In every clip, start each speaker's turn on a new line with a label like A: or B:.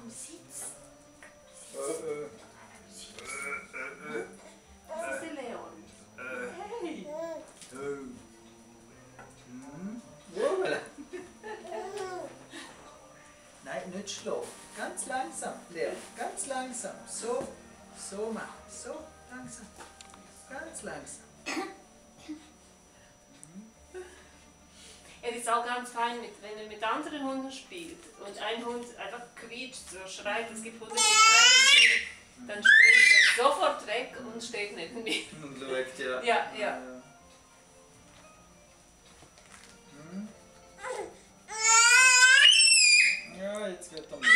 A: Sitz. Das ist der Leon. Hey.
B: Voilà. Nein, nicht schlafen. Ganz langsam, Leon. Ganz langsam. So, so machen. So, langsam. Ganz langsam.
A: Er ist auch ganz fein, wenn er mit anderen Hunden spielt und ein Hund einfach quietscht, so schreit, es gibt Hunde, die schreien, dann springt er sofort weg und steht neben mir.
B: Und schaut, ja.
A: Ja, ja.
B: Ja, jetzt wird er müde.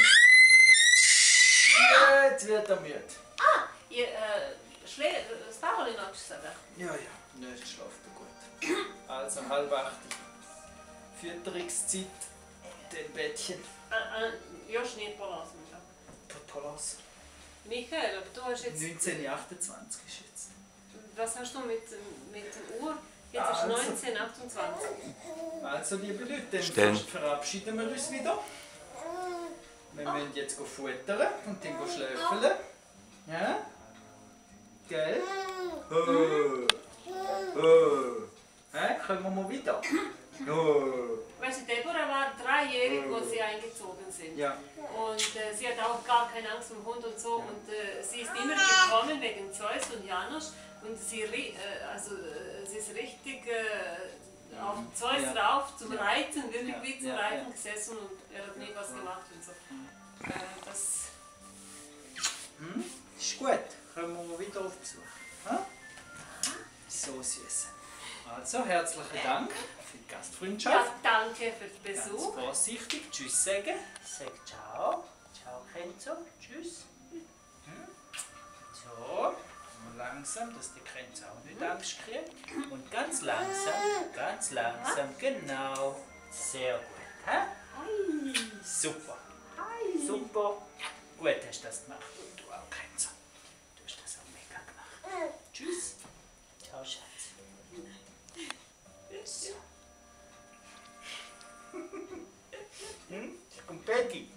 B: Jetzt wird er müde.
A: Ah, ihr das Bauerli noch gesagt.
B: Ja, ja, nicht schlaft er gut. Also 7:30. Fütterungszeit. Den Bettchen.
A: Josch nicht verlassen.
B: Palas.
A: Michael, aber du hast jetzt...
B: 1928 ist jetzt.
A: Was hast du mit der Uhr? Jetzt ist
B: Also.
A: 1928.
B: Also, liebe Leute,
C: Stellen.
B: dann verabschieden wir uns wieder. Wir müssen jetzt futtern und dann schläfeln. Ja? Gell? Kommen wir mal wieder.
A: Weißt du, Deborah war 3-jährig, als sie eingezogen sind.
B: Ja.
A: Und sie hat auch gar keine Angst vor dem Hund und so. Und sie ist immer gekommen wegen Zeus und Janusz. Und sie ist richtig auf Zeus
B: Ja.
A: rauf zum Reiten, wirklich
B: Ja.
A: wie zum
B: Ja.
A: Reiten gesessen und er hat nie was gemacht und so. Das
B: Ist gut. Kommen wir mal wieder auf Besuch. Ha? So süß. Also, herzlichen Dank für die Gastfreundschaft.
A: ja, danke für den
B: Ganz
A: Besuch.
B: vorsichtig. Tschüss sagen. Sag ciao. Ciao, Kenzo. Tschüss. So. Mal langsam, dass die Kenzo auch nicht Angst kriegt. Und ganz langsam. Genau. Sehr gut. Hä? Super. Super. Gut hast du das gemacht. Und du auch, Kenzo. Du hast das auch mega gemacht. Tschüss. Ciao, Schatz. So. Kommt Betty.